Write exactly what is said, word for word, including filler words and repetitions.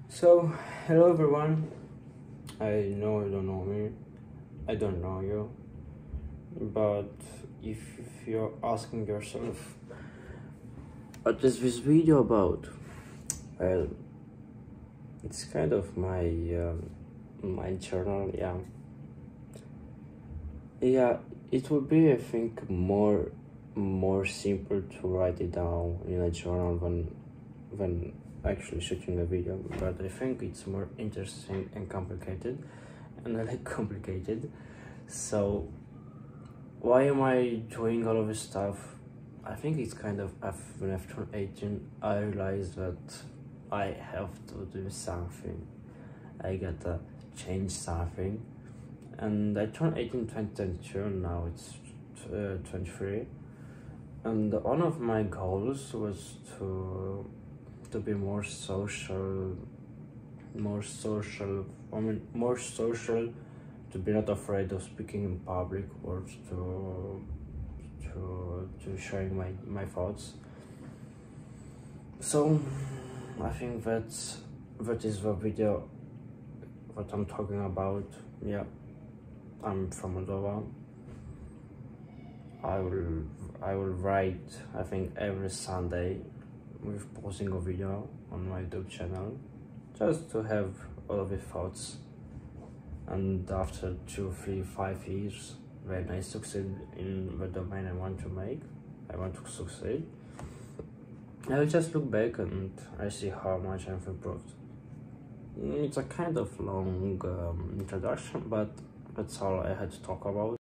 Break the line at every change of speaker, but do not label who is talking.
So, hello everyone. I know you don't know me, I don't know you, but if you're asking yourself, what is this video about? Well, it's kind of my um, my journal, yeah. Yeah, it would be, I think, more more simple to write it down in a journal than than actually shooting a video, but I think it's more interesting and complicated, and I like complicated. So why am I doing all of this stuff? I think it's kind of af- when I turned eighteen, I realized that I have to do something. I gotta change something, and I turned eighteen twenty twenty-two. Now it's uh, twenty-three, and one of my goals was to to be more social, more social, I mean, more social, to be not afraid of speaking in public or to, to, to sharing my, my thoughts. So, I think that's, that is the video, what I'm talking about. Yeah, I'm from Moldova. I will, I will write, I think, every Sunday with posting a video on my YouTube channel, just to have all of the thoughts. And after two, three, five years, when I succeed in the domain I want to make, I want to succeed, I will just look back and I see how much I've improved. It's a kind of long um, introduction, but that's all I had to talk about.